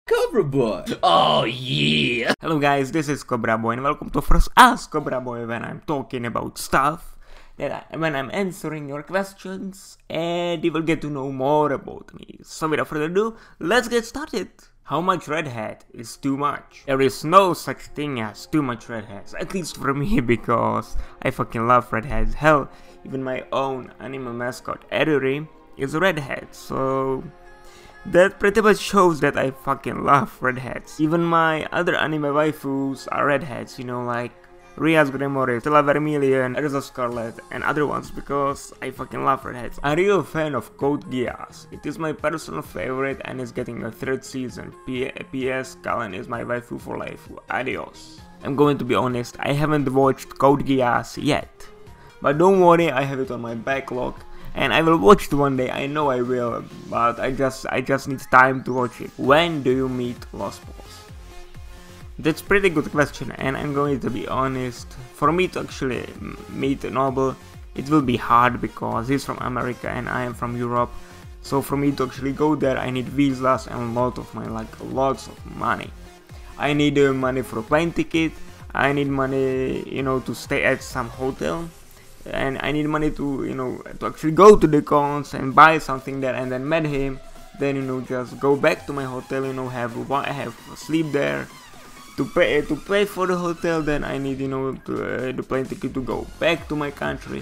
Cobra Boy! Oh yeah! Hello guys, this is Cobra Boy and welcome to First Ask Cobra Boy, when I'm talking about stuff when I'm answering your questions and you will get to know more about me. So without further ado, let's get started. How much red hat is too much? There is no such thing as too much red hats, at least for me, because I fucking love red hats. Hell, even my own animal mascot Eduri is a red hat, so that pretty much shows that I fucking love red hats. Even my other anime waifus are red hats, you know, like Rias Grimoire, Stella Vermilion, Erza Scarlet, and other ones, because I fucking love red hats. I'm a real fan of Code Geass. It is my personal favorite and is getting a third season. P.S. Kallen is my waifu for life. Adios. I'm going to be honest, I haven't watched Code Geass yet. But don't worry, I have it on my backlog. And I will watch it one day, I know I will, but I just need time to watch it. When do you meet Lost Balls? That's pretty good question, and I'm going to be honest. For me to actually meet Noble, it will be hard because he's from America and I am from Europe. So for me to actually go there, I need visas and lots of money. I need money for a plane ticket, I need money, you know, to stay at some hotel. And I need money to, to actually go to the cons and buy something there and then meet him. Then, just go back to my hotel, have sleep there. To pay for the hotel, then I need, the plane ticket to go back to my country.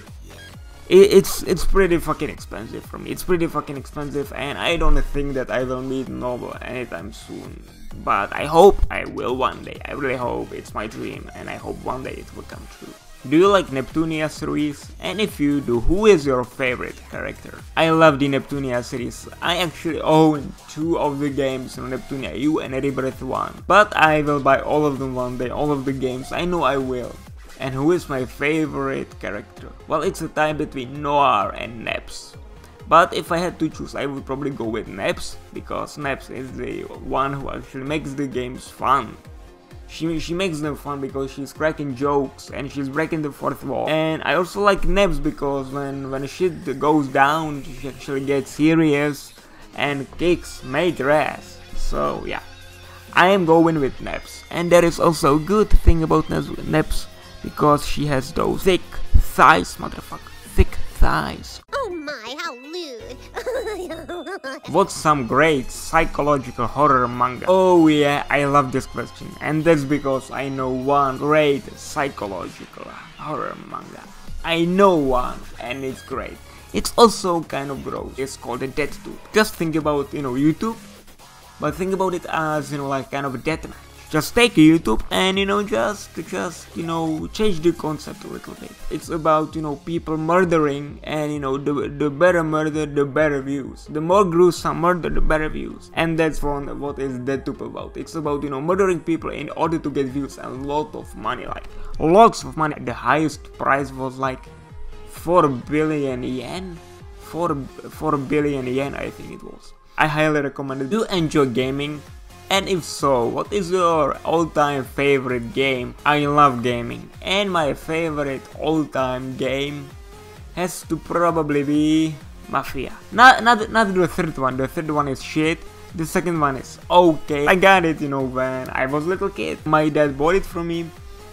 It's pretty fucking expensive for me. It's pretty fucking expensive, and I don't think that I will meet Noble anytime soon. But I hope I will one day. I really hope. It's my dream, and I hope one day it will come true. Do you like Neptunia series? And if you do, who is your favorite character? I love the Neptunia series. I actually own 2 of the games, Neptunia U and Rebirth 1. But I will buy all of them one day, all of the games, I know I will. And who is my favorite character? Well, it's a tie between Noir and Neps. But if I had to choose, I would probably go with Neps, because Neps is the one who actually makes the games fun. She makes them fun because she's cracking jokes and she's breaking the fourth wall. And I also like Nebs because when shit goes down, she actually gets serious and kicks major ass. So yeah, I am going with Nebs. And there is also a good thing about Nebs, because she has those thick thighs, motherfucker, thick thighs. Oh my, how lewd. What's some great psychological horror manga? Oh yeah, I love this question, and that's because I know one great psychological horror manga. I know one, and it's great. It's also kind of gross. It's called a DeathTube. Just think about, YouTube, but think about it as, like kind of a deathmatch. Just take YouTube and, just change the concept a little bit. It's about, people murdering, and, the better murder, the better views. The more gruesome murder, the better views. And that's what is DeathTube about. It's about, murdering people in order to get views and lot of money, like lots of money. The highest price was like 4 billion yen. 4 billion yen, I think it was. I highly recommend it. Do you enjoy gaming? And if so, what is your all-time favorite game? I love gaming, and my favorite all-time game has to probably be Mafia. Not the third one. The third one is shit. The second one is okay. I got it, when I was a little kid. My dad bought it for me,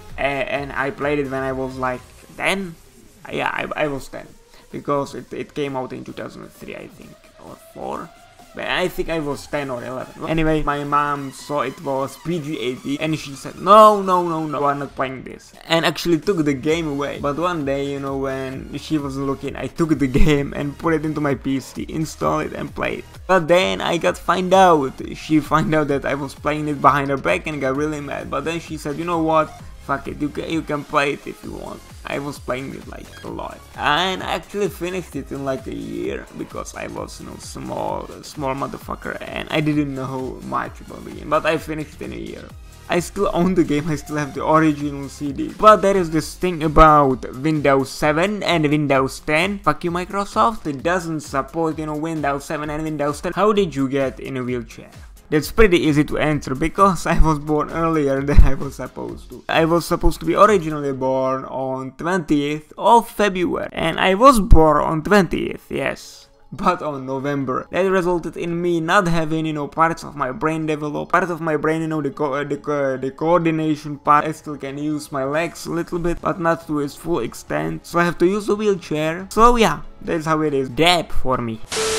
and I played it when I was like 10. Yeah, I was 10, because it came out in 2003, I think, or 4. But I think I was 10 or 11. Anyway, my mom saw it was PG-18 and she said, no, I'm not playing this. And actually took the game away. But one day, when she was looking, I took the game and put it into my PC, installed it and played it. But then I got find out. She found out that I was playing it behind her back and got really mad. But then she said, you know what? Fuck it, you can play it if you want. I was playing it like a lot, and I actually finished it in like a year, because I was small motherfucker and I didn't know much about the game, but I finished it in a year. I still own the game, I still have the original CD. But there is this thing about Windows 7 and Windows 10. Fuck you, Microsoft, it doesn't support Windows 7 and Windows 10. How did you get in a wheelchair? That's pretty easy to answer, because I was born earlier than I was supposed to. I was supposed to be originally born on 20th of February, and I was born on 20th, yes. but on November. That resulted in me not having, you know, parts of my brain developed. Part of my brain, you know, the coordination part. I still can use my legs a little bit, but not to its full extent. So I have to use a wheelchair. So yeah, that's how it is. Dab for me.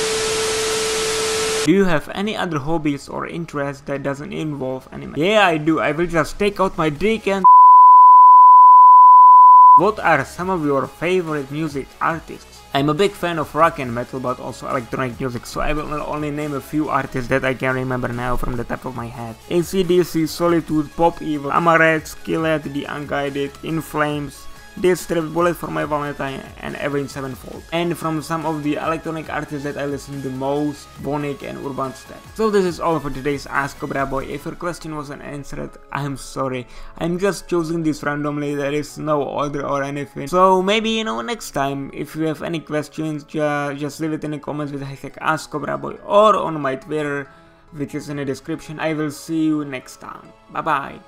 Do you have any other hobbies or interests that doesn't involve anime? Yeah, I do. I will just take out my dick and... What are some of your favorite music artists? I'm a big fan of rock and metal, but also electronic music, so I will only name a few artists that I can remember now from the top of my head. AC/DC, Solitude, Pop Evil, Amaret, Skillet, The Unguided, In Flames, Disturbed, Bullet for My Valentine, and Avenged Sevenfold. And from some of the electronic artists that I listen the most, Vonic and Urban Step. So this is all for today's Ask Cobra Boy. If your question wasn't answered, I'm sorry. I'm just choosing this randomly, there is no order or anything. So maybe, you know, next time, if you have any questions, just leave it in the comments with hashtag Ask Cobra Boy or on my Twitter, which is in the description. I will see you next time. Bye bye.